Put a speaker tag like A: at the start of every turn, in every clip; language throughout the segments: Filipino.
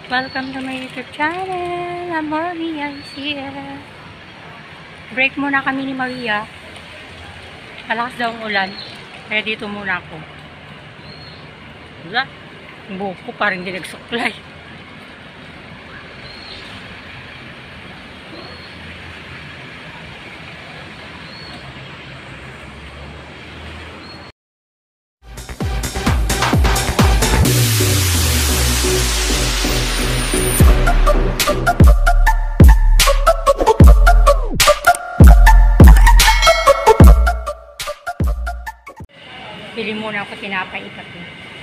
A: Welcome to my YouTube channel. Maria is here. Break muna kami ni Maria. Malakas daw ang ulan. Kaya dito muna ako. Wala. Ang buhok ko parang hindi nagsuklay. Pili muna ako tinapay ikapi.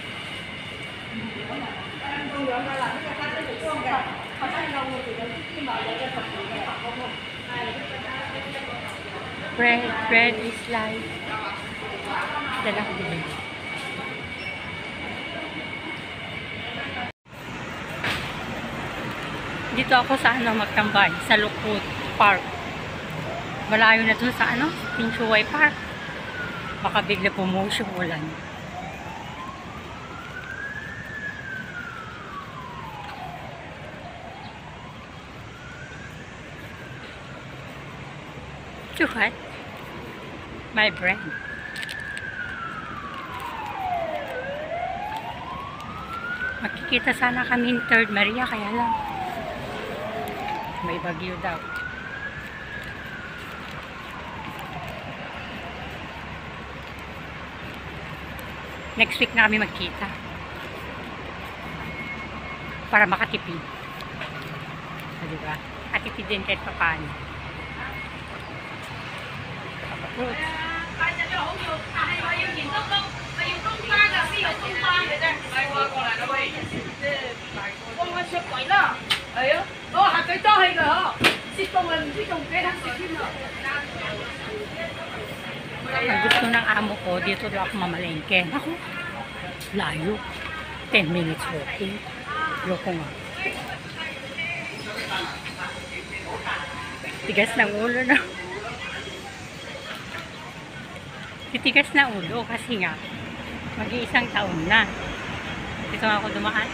A: Bread is life. Dala ko din. Dito ako sa magtambay, sa Lukut Park. Malayo na dun sa Pinshuway Park. Baka bigla pumush yung ulan. Too hot? My brain. Makikita sana kami ni 3rd Maria, kaya lang may bagyo daw. Next week na kami magkita. Para makatipid. Diba? Katipid din kahit paano. Fruits. Ang gusto ng amo ko, dito daw ako mamalengke. Ako, layo. 10 minutes walking. Loko nga. Tigas ng ulo na. Titigas na ulo kasi nga mag-iisang taon na. Dito ako dumaan.